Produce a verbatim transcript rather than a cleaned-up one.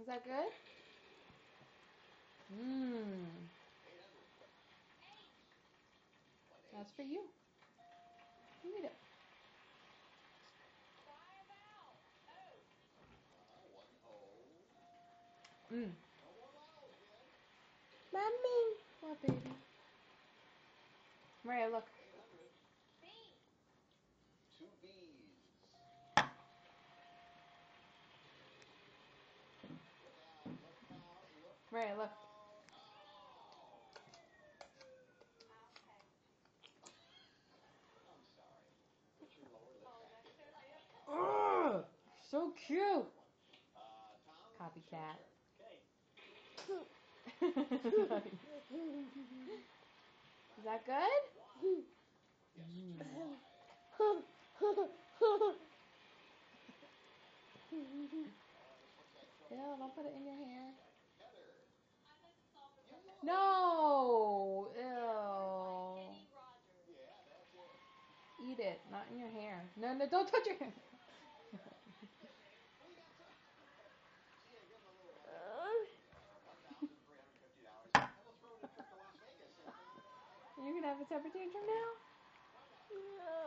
that good? Mmm. That's for you. You eat it. Mmm. Mommy. What, baby? Maria, look. Two B's. Look out, look out, look Maria, look. out. I'm sorry. Put your lower lip back in. Ugh, so cute. Uh, Tom? Copycat. Okay. Is that good? Yes, Mm. Ew, don't put it in your hair. Heather. No. Ew. Yeah, that's it. Eat it, not in your hair. No, no, don't touch your hair. Well, you got some. See, I give him a little money. Uh, one thousand three hundred fifty dollars. And we'll throw in a trip to Las Vegas. And, uh, You're gonna have a temper tantrum now? why not?